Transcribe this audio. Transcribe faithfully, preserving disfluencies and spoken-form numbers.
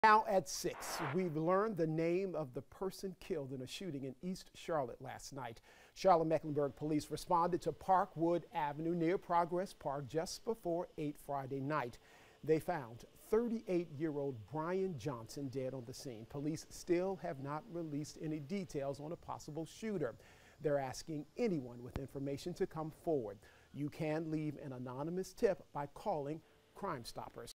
Now at six, we've learned the name of the person killed in a shooting in East Charlotte last night. Charlotte-Mecklenburg police responded to Parkwood Avenue near Progress Park just before eight Friday night. They found thirty-eight-year-old Brian Johnson dead on the scene. Police still have not released any details on a possible shooter. They're asking anyone with information to come forward. You can leave an anonymous tip by calling Crime Stoppers.